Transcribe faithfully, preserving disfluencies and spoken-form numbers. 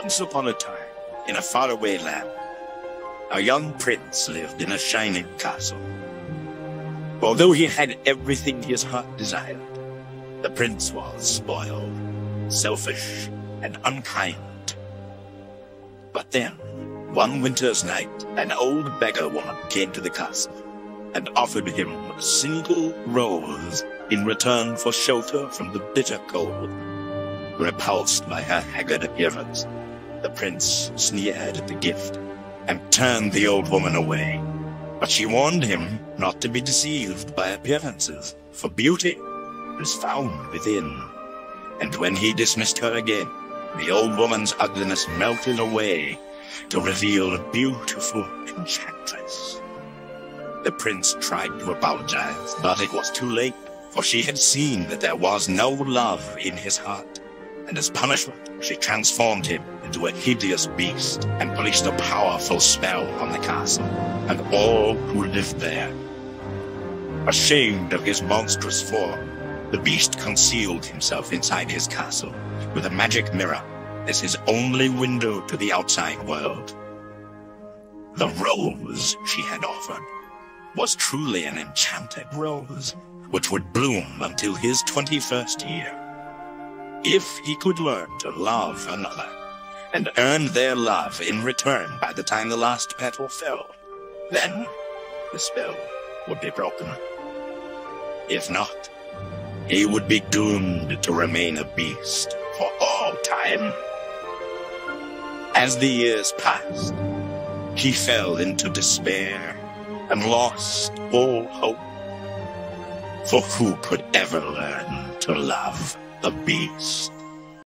Once upon a time, in a faraway land, a young prince lived in a shining castle. Although he had everything his heart desired, the prince was spoiled, selfish, and unkind. But then, one winter's night, an old beggar woman came to the castle and offered him a single rose in return for shelter from the bitter cold. Repulsed by her haggard appearance, the prince sneered at the gift and turned the old woman away. But she warned him not to be deceived by appearances, for beauty is found within. And when he dismissed her again, the old woman's ugliness melted away to reveal a beautiful enchantress. The prince tried to apologize, but it was too late, for she had seen that there was no love in his heart. And as punishment, she transformed him into a hideous beast and placed a powerful spell on the castle and all who lived there. Ashamed of his monstrous form, the beast concealed himself inside his castle with a magic mirror as his only window to the outside world. The rose she had offered was truly an enchanted rose, which would bloom until his twenty-first year. If he could learn to love another, and earn their love in return by the time the last petal fell, then the spell would be broken. If not, he would be doomed to remain a beast for all time. As the years passed, he fell into despair and lost all hope. For who could ever learn to love the beast?